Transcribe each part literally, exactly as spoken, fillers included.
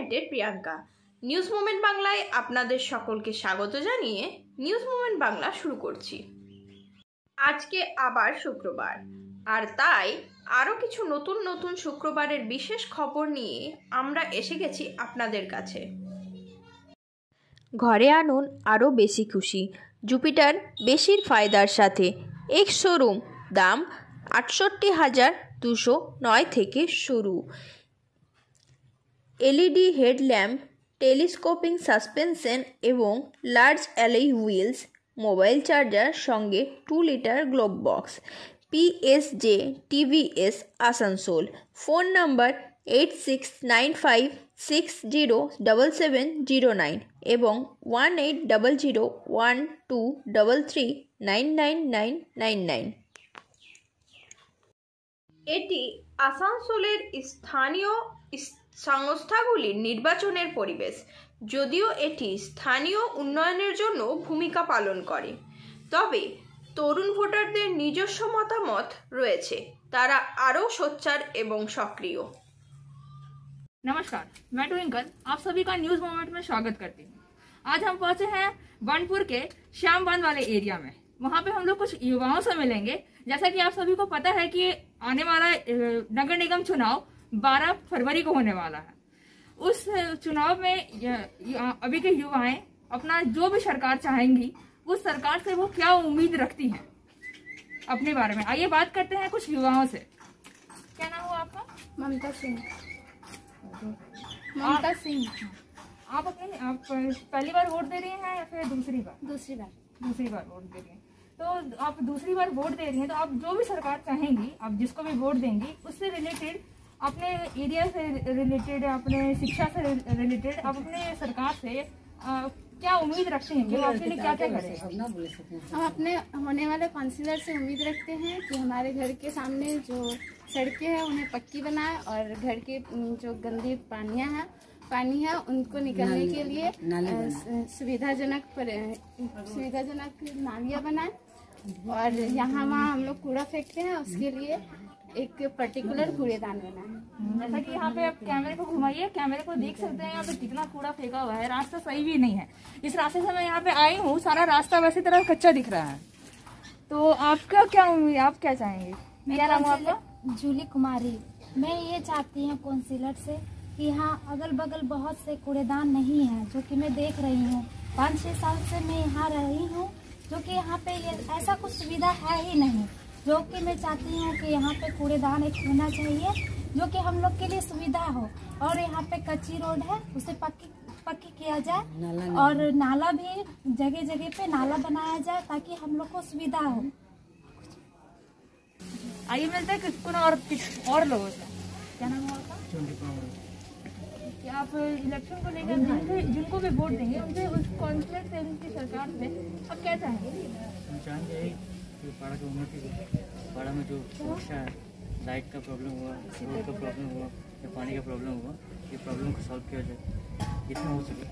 পয়েন্টের Priyanka. News moment বাংলায় আপনাদের সকলকে স্বাগত জানিয়ে নিউজ মোমেন্ট বাংলা শুরু করছি। আজকে আবার শুক্রবার, আর তাই আরও কিছু নতুন নতুন শুক্রবারের বিশেষ খবর নিয়ে আমরা এসে গেছি আপনাদের কাছে। ঘরে আনুন আরও বেশি খুশি, জুপিটার বেশির ফায়দার সাথে। এক শোরুম, দাম আটষট্টি হাজার দুশো নয় থেকে শুরু। এলইডি হেডল্যাম্প, টেলিস্কোপিং সাসপেনশন এবং large alloy wheels, mobile charger সঙ্গে two litre glove box. P S J TVS Asansol. Phone number eight six nine five six zero double seven zero nine এবং one eight double zero one two double three nine nine nine nine nine. এটি আসানসোলের স্থানীয় সংস্থাগুলির নির্বাচনের পরিবেশ, যদিও এটি স্থানীয় উন্নয়নের জন্য ভূমিকা পালন করে, তবে তরুণ ভোটারদের নিজস্ব মতামত রয়েছে, তারা আরও সোচ্চার এবং সক্রিয়। नमस्कार, मैं ट्विंकल आप सभी का न्यूज मोमेंट में स्वागत करती हूँ। आज हम पहुंचे हैं बनपुर के श्याम बांध वाले एरिया में। वहां पे हम लोग कुछ युवाओं से मिलेंगे। जैसा कि आप सभी को पता है कि आने वाला नगर निगम चुनाव बारह फरवरी को होने वाला है। उस चुनाव में अभी के युवाएं अपना जो भी सरकार चाहेंगी उस सरकार से वो क्या उम्मीद रखती हैं अपने बारे में। आइए बात करते हैं कुछ युवाओं से। क्या नाम हुआ आपका? ममता सिंह। ममता सिंह। आप अपने आप पहली बार वोट दे रही हैं या फिर दूसरी बार? दूसरी बार। दूसरी बार वोट दे रही हैं। तो आप दूसरी बार वोट दे रही हैं, तो आप जो भी सरकार चाहेंगी, आप जिसको भी वोट देंगी, उससे रिलेटेड, अपने एरिया से रिलेटेड, अपने शिक्षा से रिलेटेड, आप अपने सरकार से आ, क्या उम्मीद रखते हैं कि वो आपके लिए क्या क्या करेगा? हम अपने होने वाले काउंसिलर से उम्मीद रखते हैं कि हमारे घर के सामने जो सड़कें हैं उन्हें पक्की बनाए और घर के जो गंदी पानियाँ हैं पानी है उनको निकलने के लिए सुविधाजनक सुविधाजनक नालियाँ बनाए। और यहाँ वहाँ हम लोग कूड़ा फेंकते हैं, उसके लिए एक पर्टिकुलर कूड़ेदान बनाए। जैसा कि यहाँ पे आप कैमरे को घुमाइए, कैमरे को देख सकते हैं यहाँ पे कितना कूड़ा फेंका हुआ है। रास्ता सही भी नहीं है। इस रास्ते से मैं यहाँ पे आई हूँ, सारा रास्ता वैसे तरह कच्चा दिख रहा है। तो आपका क्या उम्मीद, आप क्या चाहेंगे? क्या नाम है आपका? जूली कुमारी। मैं ये चाहती हूँ काउंसिलर से कि यहाँ अगल बगल बहुत से कूड़ेदान नहीं है, जो कि मैं देख रही हूँ। पाँच छः साल से मैं यहाँ रही हूँ, जो कि यहाँ पे ये ऐसा कुछ सुविधा है ही नहीं, जो कि मैं चाहती हूँ कि यहाँ पे कूड़ेदान एक होना चाहिए, जो कि हम लोग के लिए सुविधा हो। और यहाँ पे कच्ची रोड है, उसे पक्की पक्की किया जाए, और नाला भी जगह जगह पे नाला बनाया जाए ताकि हम लोग को सुविधा हो। आइए मिलते हैं कुछ और और लोगों से। क्या नाम है आपका? आप इलेक्शन को लेकर जिनको जिनको भी वोट देंगे उनसे, उस काउंसिलर से, उनकी सरकार से आप क्या चाहेंगे? हम चाहेंगे कि पाड़ा की उन्नति हो, पाड़ा में जो समस्या है, लाइट का प्रॉब्लम हुआ, रोड का प्रॉब्लम हुआ या पानी का प्रॉब्लम हुआ, ये प्रॉब्लम को सॉल्व किया जाए जितना हो सके।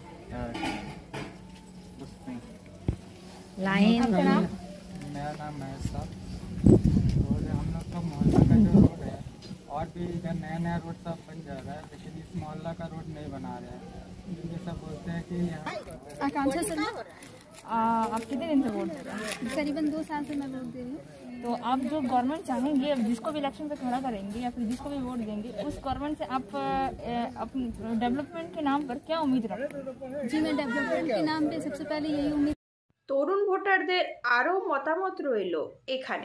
बस नहीं लाइन। आपका नाम? मेरा नाम महेश साहब। और हम लोग का मोहल्ला का जो रोड है, और भी इधर नया नया रोड सब बन जा रहा है, लेकिन इस मोहल्ला का रोड नहीं बना रहे हैं। ये सब बोलते हैं कि यहाँ आकांक्षा सर। आप कितने दिन से वोट दे रहे हैं? करीबन दो साल से मैं वोट दे रही हूँ। तो आप जो गवर्नमेंट चाहेंगे, अब जिसको भी इलेक्शन पे खड़ा करेंगे या फिर जिसको भी वोट देंगे, उस गवर्नमेंट से आप अपने डेवलपमेंट के नाम पर क्या उम्मीद रखते हैं? जी, मैं डेवलपमेंट के नाम पे सबसे पहले यही उम्मीद। তরুণ ভোটারদের আরও মতামত রইল এখানে।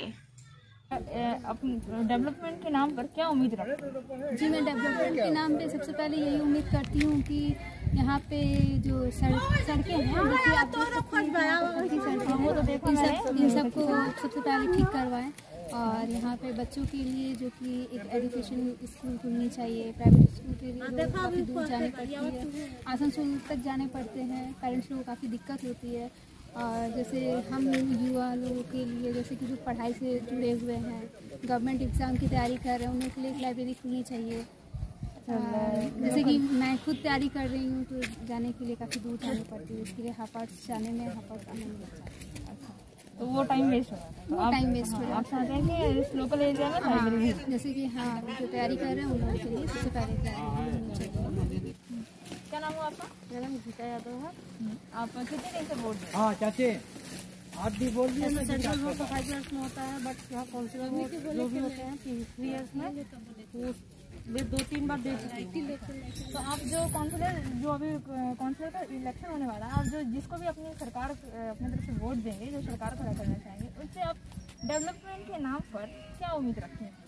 डेवलपमेंट के नाम पर क्या उम्मीद रखते हैं? जी, मैं डेवलपमेंट के नाम पे सबसे पहले यही उम्मीद करती हूँ कि यहाँ पे जो सड़क सड़कें हैं, देखिए आप देख सकते हैं, वो तो देखो इन सबको सबसे पहले ठीक करवाएं। और यहाँ पे बच्चों के लिए जो कि एक एजुकेशन स्कूल खुलनी चाहिए। प्राइवेट स्कूल के लिए लोग काफ़ी दूर जाने पड़ती है, आसनसोल तक जाने पड़ते हैं, पेरेंट्स लोगों को काफ़ी दिक्कत होती है। और जैसे हम युवा लोगों के लिए, जैसे कि जो पढ़ाई से जुड़े हुए हैं, गवर्नमेंट एग्ज़ाम की तैयारी कर रहे हैं, उन्हें के लिए एक लाइब्रेरी खुलनी चाहिए। जैसे कि मैं खुद तैयारी कर रही हूँ, तो जाने के लिए काफ़ी दूर जानी पड़ती है, इसके लिए हापाट जाने में हापाट आने में लगता है। तो वो टाइम वेस्ट हो जाता है। वो टाइम वेस्ट हो जाता है। आप चाहते हैं कि इस लोकल एरिया में लाइब्रेरी, जैसे कि हाँ, जो तैयारी कर रहे हैं उन लोगों के लिए सबसे पहले तैयारी होनी चाहिए। नाम हुआ आपका? मेरा नाम गीता यादव है। आप कितने दिन से बोर्ड में? हाँ चाची आप भी बोल दिए ना। सेंट्रल बोर्ड फाइव ईयर्स में होता है, बट यहाँ काउंसिलर बोर्ड जो भी होते हैं थ्री ईयर्स में, वो वे दो तीन बार दे चुकी हैं। तो आप जो काउंसिलर जो अभी काउंसिलर का इलेक्शन होने वाला है, आप जो जिसको भी अपनी सरकार अपनी तरफ से वोट देंगे, जो सरकार खड़ा करना चाहेंगे, उससे आप डेवलपमेंट के नाम पर क्या उम्मीद रखते हैं?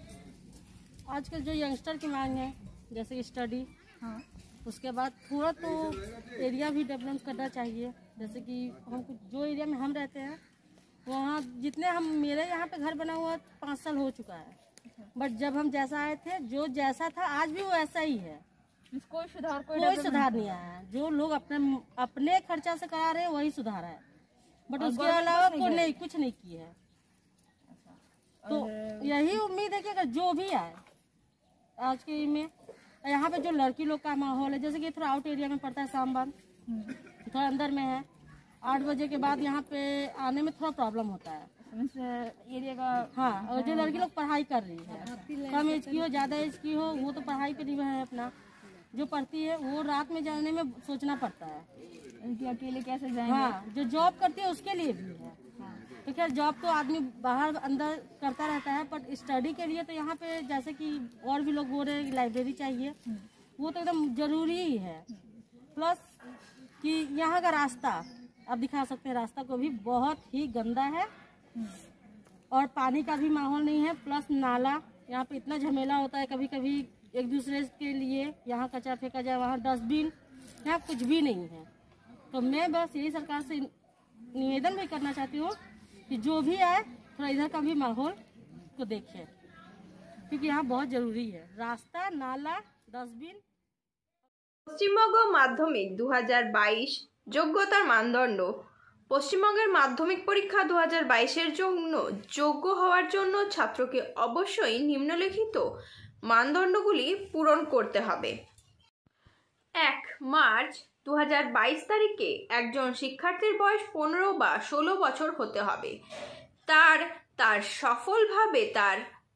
आजकल जो यंगस्टर की मांग है, जैसे कि स्टडी, हाँ, उसके बाद थोड़ा तो एरिया भी डेवलप करना चाहिए। जैसे कि हम जो एरिया में हम रहते हैं वहाँ जितने हम मेरे यहाँ पे घर बना हुआ पाँच साल हो चुका है, बट जब हम जैसा आए थे जो जैसा था आज भी वो ऐसा ही है। कोई सुधार कोई, कोई सुधार नहीं आया है। जो लोग अपने अपने खर्चा से करा रहे हैं वही सुधार है, बट उसके अलावा कोई नहीं कुछ नहीं किया है। तो यही उम्मीद है कि अगर जो भी आए आज के में, यहाँ पे जो लड़की लोग का माहौल है, जैसे कि थोड़ा आउट एरिया में पड़ता है सामबान, थोड़ा अंदर में है, आठ बजे के बाद यहाँ पे आने में थोड़ा प्रॉब्लम होता है एरिया का। हाँ, और जो लड़की लोग पढ़ाई कर रही है, कम एज की हो ज्यादा एज की हो, वो तो पढ़ाई पे निर्भर है अपना। जो पढ़ती है वो रात में जाने में सोचना पड़ता है कि अकेले कैसे जाएंगे। हाँ, जो जॉब करती है उसके लिए भी है। तो खैर जॉब तो आदमी बाहर अंदर करता रहता है, बट स्टडी के लिए तो यहाँ पे जैसे कि और भी लोग बोल रहे हैं लाइब्रेरी चाहिए, वो तो एकदम जरूरी ही है। प्लस कि यहाँ का रास्ता आप दिखा सकते हैं, रास्ता को भी बहुत ही गंदा है और पानी का भी माहौल नहीं है। प्लस नाला, यहाँ पे इतना झमेला होता है, कभी कभी एक दूसरे के लिए यहाँ कचरा फेंका जाए, वहाँ डस्टबिन, यहाँ कुछ भी नहीं है। तो मैं बस यही सरकार से निवेदन भी करना चाहती हूँ कि जो भी आए थोड़ा इधर का भी माहौल को देखे, क्योंकि यहाँ बहुत जरूरी है रास्ता, नाला, डस्टबिन। পশ্চিমবঙ্গ মাধ্যমিক দু হাজার বাইশ যোগ্যতার মানদণ্ড। পশ্চিমবঙ্গের মাধ্যমিক পরীক্ষা দু হাজার বাইশের জন্য যোগ্য হওয়ার জন্য ছাত্রকে অবশ্যই নিম্নলিখিত মানদণ্ডগুলি পূরণ করতে হবে। এক মার্চ দু হাজার বাইশ তারিখে একজন শিক্ষার্থীর বয়স পনেরো বা ষোলো বছর হতে হবে। তার তার সফলভাবে তার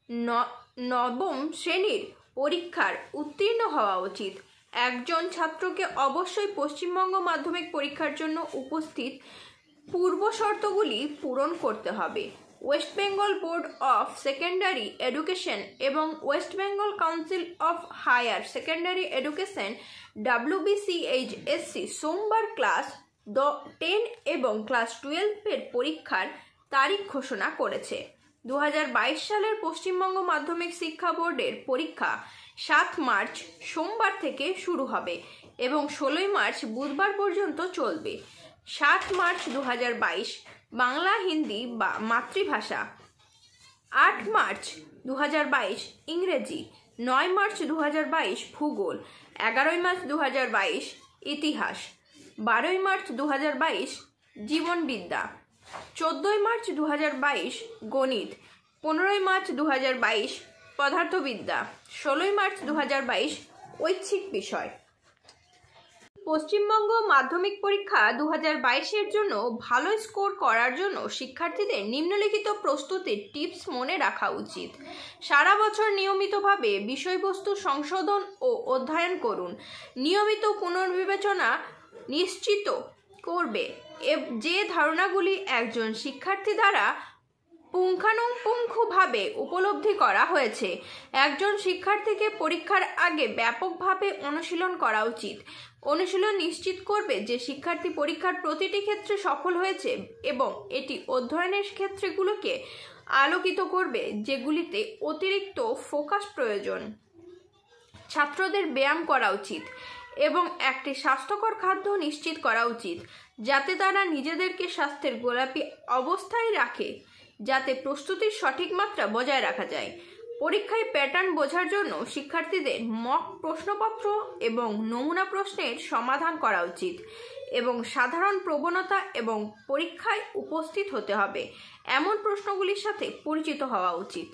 নবম শ্রেণীর পরীক্ষার উত্তীর্ণ হওয়া উচিত। একজন ছাত্রকে অবশ্যই পশ্চিমবঙ্গ মাধ্যমিক পরীক্ষার জন্য উপস্থিত পূর্ব শর্তগুলি পূরণ করতে হবে। West Bengal Board of Secondary Education এবং West Bengal Council of Higher Secondary Education WBCHSE সোমবার ক্লাস টেন এবং ক্লাস টুয়েলভের পরীক্ষার তারিখ ঘোষণা করেছে। দু হাজার বাইশ সালের পশ্চিমবঙ্গ মাধ্যমিক শিক্ষা বোর্ডের পরীক্ষা সাত মার্চ সোমবার থেকে শুরু হবে এবং ষোলোই মার্চ বুধবার পর্যন্ত চলবে। সাত মার্চ দু হাজার বাইশ বাংলা, হিন্দি বা মাতৃভাষা। আট মার্চ দু হাজার বাইশ ইংরেজি। নয় মার্চ দু হাজার বাইশ ভূগোল। এগারোই মার্চ দু হাজার বাইশ ইতিহাস। বারোই মার্চ দু হাজার বাইশ জীবনবিদ্যা। চোদ্দোই মার্চ দু হাজার বাইশ গণিত। পনেরোই মার্চ দু হাজার বাইশ পদার্থবিদ্যা। ষোলোই মার্চ দু হাজার বাইশ ঐচ্ছিক বিষয়। পশ্চিমবঙ্গ মাধ্যমিক পরীক্ষা দু হাজার বাইশের জন্য ভালো স্কোর করার জন্য শিক্ষার্থীদের নিম্নলিখিত প্রস্তুতির টিপস মনে রাখা উচিত। সারা বছর নিয়মিতভাবে বিষয়বস্তু সংশোধন ও অধ্যয়ন করুন। নিয়মিত পুনর্বিবেচনা নিশ্চিত করবে যে ধারণাগুলি একজন শিক্ষার্থী দ্বারা পুঙ্খানুপুঙ্খভাবে উপলব্ধি করা হয়েছে। একজন শিক্ষার্থীকে পরীক্ষার আগে ব্যাপকভাবে অনুশীলন করা উচিত। অনুশীলন নিশ্চিত করবে যে শিক্ষার্থী পরীক্ষার প্রতিটি ক্ষেত্রে সফল হয়েছে এবং এটি অধ্যয়নের ক্ষেত্রগুলোকে আলোকিত করবে যেগুলিতে অতিরিক্ত ফোকাস প্রয়োজন। ছাত্রদের ব্যায়াম করা উচিত এবং একটি স্বাস্থ্যকর খাদ্য নিশ্চিত করা উচিত যাতে তারা নিজেদেরকে স্বাস্থ্যের গোলাপি অবস্থায় রাখে, যাতে প্রস্তুতির সঠিক মাত্রা বজায় রাখা যায়। পরীক্ষায় প্যাটার্ন বোঝার জন্য শিক্ষার্থীদের মক প্রশ্নপত্র এবং নমুনা প্রশ্নের সমাধান করা উচিত এবং সাধারণ প্রবণতা এবং পরীক্ষায় উপস্থিত হতে হবে এমন প্রশ্নগুলির সাথে পরিচিত হওয়া উচিত।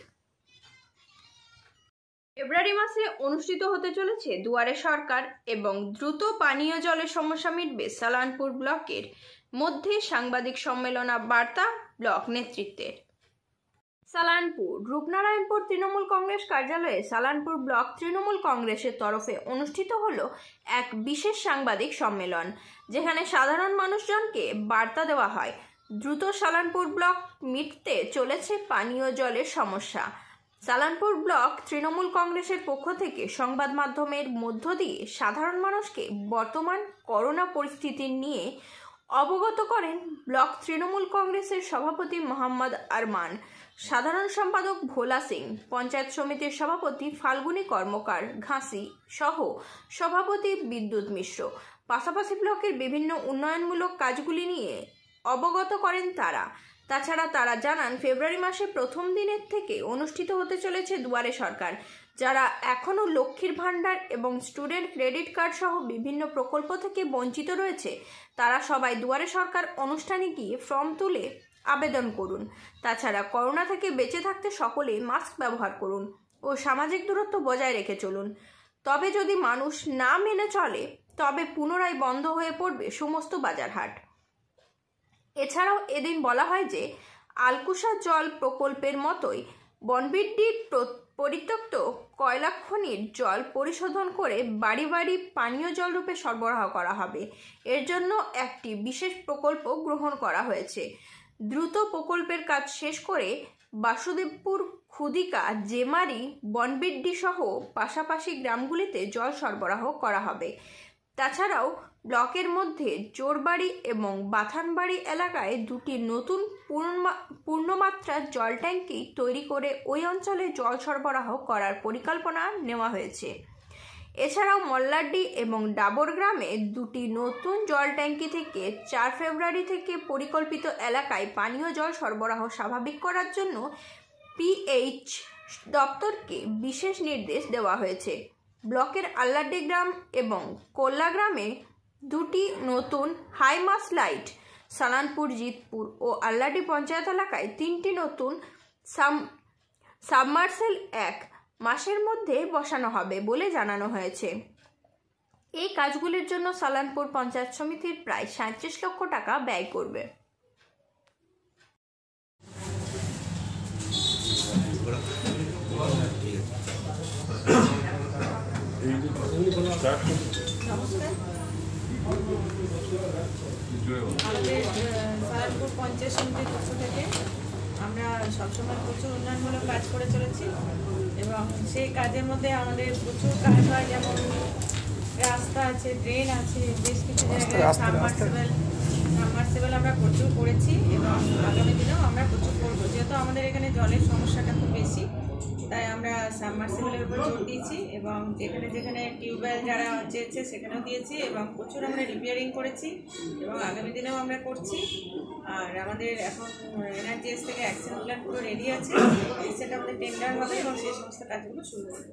ফেব্রুয়ারি মাসে অনুষ্ঠিত হতে চলেছে দুয়ারে সরকার এবং দ্রুত পানীয় জলের সমস্যা মিটবে সালানপুর ব্লকের মধ্যে সাংবাদিক সম্মেলন বার্তা ব্লক নেতৃত্বের। সালানপুর রূপনারায়ণপুর তৃণমূল কংগ্রেস কার্যালয়ে সালানপুর ব্লক তৃণমূল কংগ্রেসের তরফে অনুষ্ঠিত হলো এক বিশেষ সাংবাদিক সম্মেলন, যেখানে সাধারণ মানুষজনকে বার্তা দেওয়া হয় দ্রুত সালানপুর ব্লক মিটতে চলেছে পানীয় জলের সমস্যা। সালানপুর ব্লক তৃণমূল কংগ্রেসের পক্ষ থেকে সংবাদ মাধ্যমের মধ্য দিয়ে সাধারণ মানুষকে বর্তমান করোনা পরিস্থিতি নিয়ে অবগত করেন ব্লক তৃণমূল কংগ্রেসের সভাপতি মোহাম্মদ আরমান, সাধারণ সম্পাদক ভোলা সিং, পঞ্চায়েত সমিতির সভাপতি ফাল্গুনী কর্মকার ঘাসি সহ সভাপতি বিদ্যুৎ মিশ্র। পাশাপাশি ব্লকের বিভিন্ন উন্নয়নমূলক কাজগুলি নিয়ে অবগত করেন তারা। তাছাড়া তারা জানান, ফেব্রুয়ারি মাসে প্রথম দিনের থেকে অনুষ্ঠিত হতে চলেছে দুয়ারে সরকার। যারা এখনও লক্ষ্মীর ভাণ্ডার এবং স্টুডেন্ট ক্রেডিট কার্ড সহ বিভিন্ন প্রকল্প থেকে বঞ্চিত রয়েছে, তারা সবাই দুয়ারে সরকার অনুষ্ঠানে গিয়ে ফর্ম তুলে আবেদন করুন। তাছাড়া করোনা থেকে বেঁচে থাকতে সকলে মাস্ক ব্যবহার করুন ও সামাজিক দূরত্ব বজায় রেখে চলুন। তবে যদি মানুষ না মেনে চলে, তবে পুনরায় বন্ধ হয়ে পড়বে সমস্ত বাজারহাট। এছাড়াও এদিন বলা হয় যে আলকুশা জল প্রকল্পের মতোই বনবিড্ডির পরিত্যক্ত কয়লা খনির জল পরিশোধন করে বাড়ি বাড়ি পানীয় জল রূপে সরবরাহ করা হবে। এর জন্য একটি বিশেষ প্রকল্প গ্রহণ করা হয়েছে। দ্রুত প্রকল্পের কাজ শেষ করে বাসুদেবপুর, খুদিকা, জেমারি, বনবিড্ডি সহ পাশাপাশি গ্রামগুলিতে জল সরবরাহ করা হবে। তাছাড়াও ব্লকের মধ্যে জোরবাড়ি এবং বাথানবাড়ি এলাকায় দুটি নতুন পূর্ণমাত্রার জল ট্যাঙ্কি তৈরি করে ওই অঞ্চলে জল সরবরাহ করার পরিকল্পনা নেওয়া হয়েছে। এছাড়াও মল্লাড্ডি এবং ডাবর গ্রামে দুটি নতুন জল ট্যাঙ্কি থেকে চার ফেব্রুয়ারি থেকে পরিকল্পিত এলাকায় পানীয় জল সরবরাহ স্বাভাবিক করার জন্য পিএইচ দপ্তরকে বিশেষ নির্দেশ দেওয়া হয়েছে। ব্লকের আল্লাড্ডি গ্রাম এবং কোল্লা গ্রামে দুটি নতুন হাইমাস লাইট, সালানপুর, জিতপুর ও আল্লাড্ডি পঞ্চায়েত এলাকায় তিনটি নতুন সাম সাবমার্সেল এক মাসের মধ্যে বসানো হবে বলে জানানো হয়েছে। এই কাজগুলির জন্য সালানপুর পঞ্চায়েত সমিতির প্রায় সাঁত্রিশ লক্ষ টাকা ব্যয় করবে। আমাদের সালানপুর পঞ্চায়েত সমিতির পক্ষ থেকে আমরা সবসময় প্রচুর উন্নয়নমূলক কাজ করে চলেছি এবং সেই কাজের মধ্যে আমাদের প্রচুর কাজ হয়, যেমন রাস্তা আছে, ড্রেন আছে, বেশ কিছু জায়গায় সাবমার্সিবল সাবমার্সিবল আমরা প্রচুর করেছি এবং আগামী দিনেও আমরা প্রচুর করবো। যেহেতু আমাদের এখানে জলের সমস্যাটা খুব বেশি, তাই আমরা সাবমার্সিবলের উপর জোর দিয়েছি এবং যেখানে যেখানে টিউবওয়েল যারা চেয়েছে সেখানেও দিয়েছি এবং প্রচুর আমরা রিপেয়ারিং করেছি এবং আগামী দিনেও আমরা করছি। আর আমাদের এখন এনআরজিএস থেকে অ্যাকশন প্ল্যান পুরো রেডি আছে, সেটা আমাদের টেন্ডার হবে এবং সেই সমস্ত কাজগুলো শুরু হবে।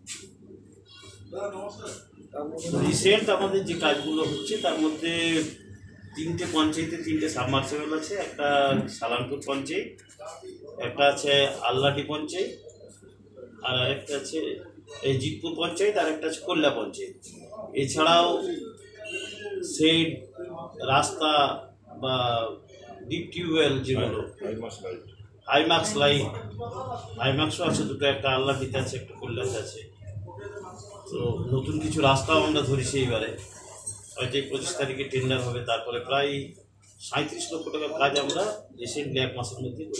রিসেন্ট আমাদের যে কাজগুলো হচ্ছে তার মধ্যে তিনটে পঞ্চায়েতে তিনটে সাবমার্সিবল আছে। একটা সালানপুর পঞ্চায়েত, একটা আছে আল্লাড্ডি পঞ্চায়েত, আর আরেকটা আছে এই জিতপুর পঞ্চায়েত, আর একটা আছে কোল্লা পঞ্চায়েত। এছাড়াও শেড, রাস্তা বা ডিপ টিউবওয়েল যেগুলো, হাইমাক্স লাইট, হাইমাক্সও আছে দুটো, একটা আল্লাডিতে আছে, একটা কল্যাণে আছে। তো নতুন কিছু রাস্তাও আমরা ধরেছি এইবারে, হয়তো এই পঁচিশ তারিখে টেন্ডার হবে। তারপরে প্রায় সাঁত্রিশ লক্ষ টাকার কাজ আমরা রিসেন্টলি এক মাসের মধ্যে করি।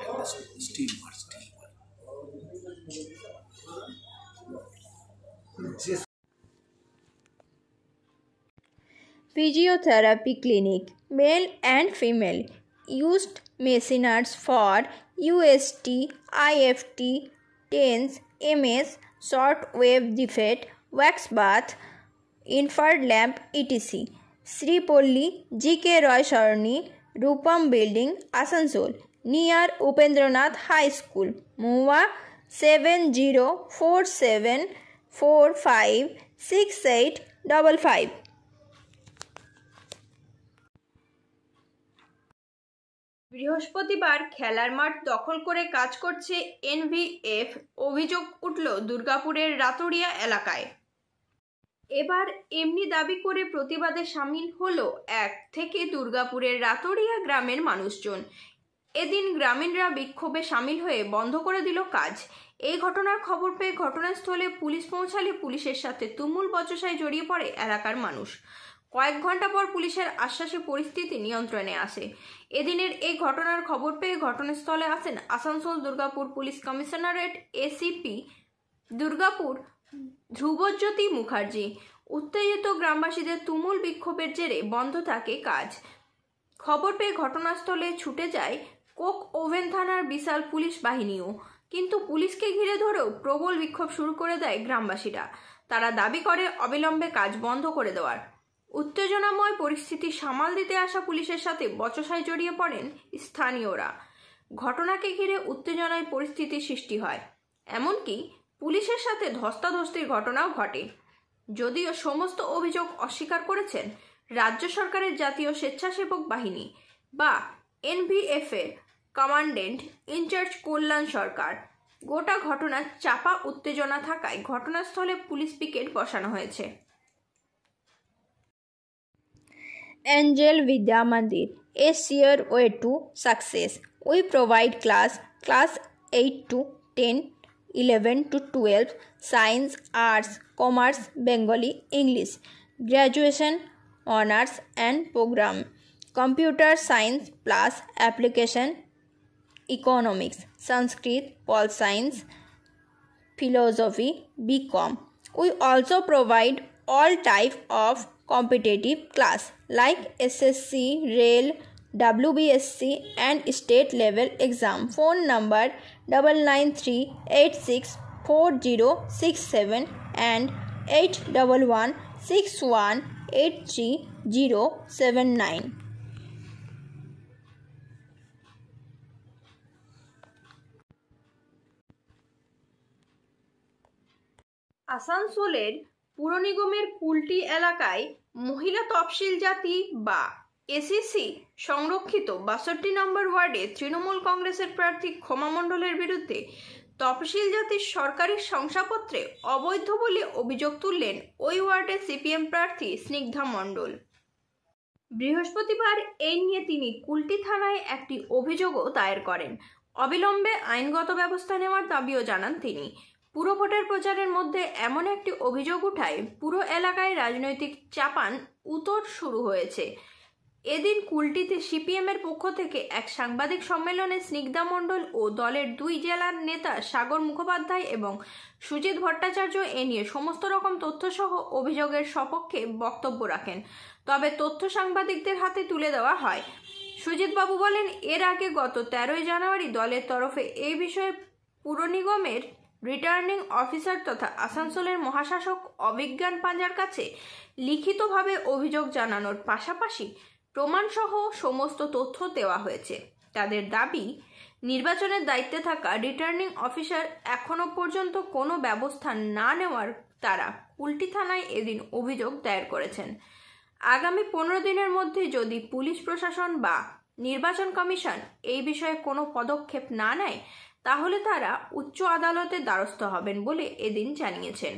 Physiotherapy clinic, male and female, used machineries for U S T, I F T, TENS, M S, short wave defect, wax bath, infrared lamp, et cetera. Sri Polli, G K Roy Saroni, Rupam Building, Asansol, near Upendranath High School, Mumbai seven zero four seven four five six eight five five. বৃহস্পতিবার খেলার মাঠ দখল করে কাজ করছে NVF, অভিযোগ উঠল দুর্গাপুরের রাতুরিয়া এলাকায়। এবার এমনি দাবি করে প্রতিবাদে সামিল হলো এক থেকে দুর্গাপুরের রাতুরিয়া গ্রামের মানুষজন। এদিন গ্রামীণরা বিক্ষোভে সামিল হয়ে বন্ধ করে দিল কাজ। এই ঘটনার খবর পেয়ে ঘটনাস্থলে পুলিশ পৌঁছালে পুলিশের সাথে তুমুল বচসায় জড়িয়ে পড়ে এলাকার মানুষ। কয়েক ঘন্টা পর পুলিশের আশ্বাসে পরিস্থিতি নিয়ন্ত্রণে আসে। এদিনের এই ঘটনার খবর পেয়ে ঘটনাস্থলে আসেন Asansol Durgapur police commissionerate ACP Durgapur Dhrubajyoti Mukherjee. উত্তেজিত গ্রামবাসীদের তুমুল বিক্ষোভের জেরে বন্ধ থাকে কাজ। খবর পেয়ে ঘটনাস্থলে ছুটে যায় কোক ওভেন থানার বিশাল পুলিশ বাহিনীও, কিন্তু পুলিশকে ঘিরে ধরেও প্রবল বিক্ষোভ শুরু করে দেয় গ্রামবাসীরা। তারা দাবি করে অবিলম্বে কাজ বন্ধ করে দেওয়ার। উত্তেজনাময় পরিস্থিতি সামাল দিতে আসা পুলিশের সাথে বচসায় জড়িয়ে পড়েন স্থানীয়রা। ঘটনাকে ঘিরে উত্তেজনায় পরিস্থিতি সৃষ্টি হয়, এমনকি পুলিশের সাথে ধস্তাধস্তির ঘটনাও ঘটে। যদিও সমস্ত অভিযোগ অস্বীকার করেছেন রাজ্য সরকারের জাতীয় স্বেচ্ছাসেবক বাহিনী বা এনভিএফ এর কমান্ডেন্ট ইনচার্জ কল্যাণ সরকার। গোটা ঘটনার চাপা উত্তেজনা থাকায় ঘটনাস্থলে পুলিশ পিকেট বসানো হয়েছে। Angel Vidya Mandir, a sure way to success. We provide class class eight to ten, eleven to twelve, science, arts, commerce, Bengali, English, graduation, honors and program, computer science plus application, economics, Sanskrit, Pol Science, philosophy, B Com. We also provide all type of competitive class like S S C, Rail, W B S C and state level exam. Phone number nine nine three eight six four zero six seven and eight one one six one eight three zero seven nine. আসানসোলের পুর নিগমের কুলটি এলাকায় মহিলা তফসিল জাতি বা ACC সংরক্ষিত বাষট্টি নম্বর ওয়ার্ডে তৃণমূল কংগ্রেসের প্রার্থী ক্ষমা মণ্ডলের বিরুদ্ধে তফসিল জাতির সরকারি শংসাপত্রে অবৈধ বলে অভিযোগ তুললেন ওই ওয়ার্ডের সিপিএম প্রার্থী স্নিগ্ধা মণ্ডল। বৃহস্পতিবার এই নিয়ে তিনি কুলটি থানায় একটি অভিযোগও দায়ের করেন। অবিলম্বে আইনগত ব্যবস্থা নেওয়ার দাবিও জানান তিনি। পুরো ভোটের প্রচারের মধ্যে এমন একটি অভিযোগ উঠায় পুরো এলাকায় রাজনৈতিক চাপান উতর শুরু হয়েছে। এদিন কুলটিতে সিপিএম এর পক্ষ থেকে এক সাংবাদিক সম্মেলনে স্নিগ্ধা মণ্ডল ও দলের দুই জেলার নেতা সাগর মুখোপাধ্যায় এবং সুজিত ভট্টাচার্য এ নিয়ে সমস্ত রকম তথ্যসহ অভিযোগের সপক্ষে বক্তব্য রাখেন। তবে তথ্য সাংবাদিকদের হাতে তুলে দেওয়া হয়। সুজিত বাবু বলেন, এর আগে গত তেরোই জানুয়ারি দলের তরফে এই বিষয়ে পুর নিগমের রিটার্নিং অফিসার তথা আসানসোলের মহাশাসক অভিজ্ঞান পাঞ্জার কাছে লিখিতভাবে অভিযোগ জানানোর পাশাপাশি প্রমাণসহ সমস্ত তথ্য দেওয়া হয়েছে। তাদের দাবি, নির্বাচনের দায়িত্বে থাকা রিটার্নিং অফিসার এখনো পর্যন্ত কোনো ব্যবস্থা না নেওয়ার তারা কুলটি থানায় এদিন অভিযোগ দায়ের করেছেন। আগামী পনেরো দিনের মধ্যে যদি পুলিশ প্রশাসন বা নির্বাচন কমিশন এই বিষয়ে কোনো পদক্ষেপ না নেয় তাহলে তারা উচ্চ আদালতের দ্বারস্থ হবেন বলে এদিন জানিয়েছেন।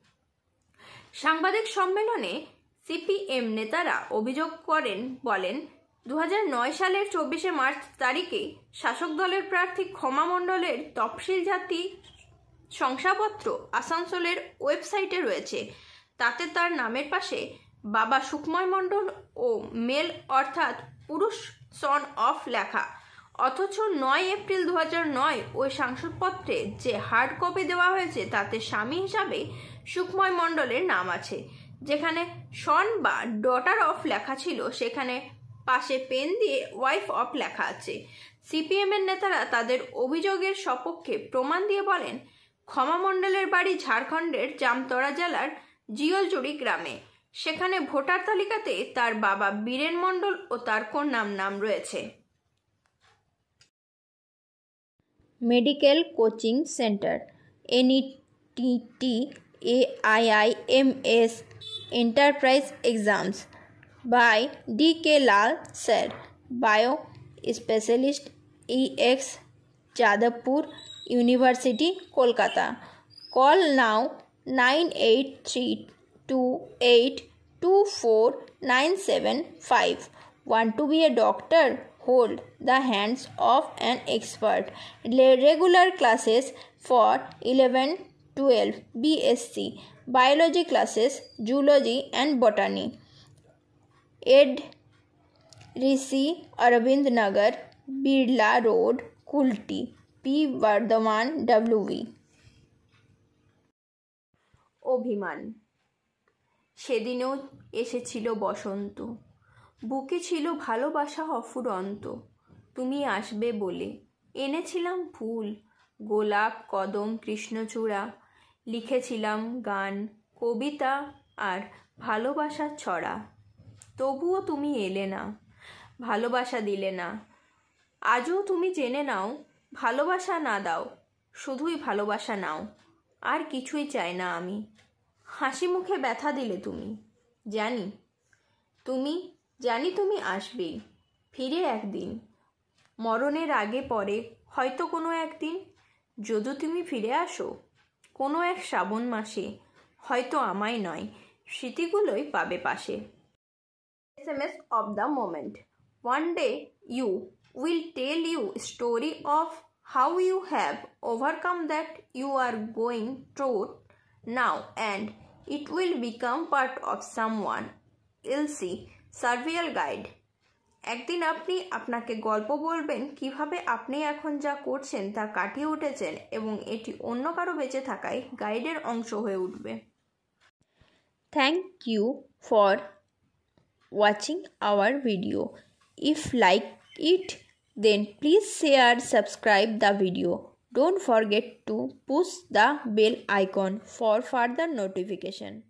সাংবাদিক সম্মেলনে সিপিএম নেতারা অভিযোগ করেন বলেন, দু হাজার নয় সালের চব্বিশে মার্চ তারিখে শাসক দলের প্রার্থী ক্ষমা মণ্ডলের তফসিল জাতি শংসাপত্র আসানসোলের ওয়েবসাইটে রয়েছে। তাতে তার নামের পাশে বাবা সুখময় মণ্ডল ও মেল অর্থাৎ পুরুষ সন অফ লেখা, অথচ নয় এপ্রিল দু হাজার নয় ওই শংসাপত্রে যে হার্ড কপি দেওয়া হয়েছে তাতে স্বামী হিসাবে সুখময় মণ্ডলের নাম আছে। যেখানে সন বা ডটার অফ লেখা ছিল সেখানে পাশে পেন দিয়ে ওয়াইফ অফ লেখা আছে। সিপিএম এর নেতারা তাদের অভিযোগের সপক্ষে প্রমাণ দিয়ে বলেন, ক্ষমা মণ্ডলের বাড়ি ঝাড়খণ্ডের জামতরা জেলার জিয়লজুড়ি গ্রামে। সেখানে ভোটার তালিকাতে তার বাবা বীরেন মণ্ডল ও তার কন্যার নাম রয়েছে। Medical coaching centre NEET AIIMS enterprise exams by D K Lal Sir, Bio Specialist E X Jadavpur University, Kolkata. Call now nine eight three two eight two four nine seven five. Want to be a doctor? hold the hands of an expert. Regular classes for eleven twelve B S c, biology classes, zoology and botany. Ed Rishi, Arvind Nagar, Birla Road, Kulti, P. Bardhaman, W V. অভিমান। সেদিনও এসেছিল বসন্ত, বুকে ছিল ভালোবাসা অফুরন্ত। তুমি আসবে বলে এনেছিলাম ফুল, গোলাপ, কদম, কৃষ্ণচূড়া। লিখেছিলাম গান, কবিতা আর ভালোবাসার ছড়া। তবুও তুমি এলে না, ভালোবাসা দিলে না। আজও তুমি জেনে নাও, ভালোবাসা না দাও, শুধুই ভালোবাসা নাও। আর কিছুই চাই না আমি। হাসি মুখে ব্যথা দিলে তুমি, জানি তুমি জানি তুমি আসবেই ফিরে একদিন, মরণের আগে পরে হয়তো কোনো একদিন। যদি তুমি ফিরে আসো কোনো এক শ্রাবণ মাসে, হয়তো আমায় নয়, স্মৃতিগুলোই পাবে পাশে। S M S of the moment. One day you will tell you story of how you have overcome that you are going through now, and it will become part of someone else's survival guide. একদিন আপনি আপনাকে গল্প বলবেন কিভাবে আপনি এখন যা করছেন তা কাটিয়ে উঠেছেন, এবং এটি অন্য কারো বেঁচে থাকায় গাইডের অংশ হয়ে উঠবে। Thank you for watching our video. If like it, then please share, subscribe the video. Don't forget to push the bell icon for further notification.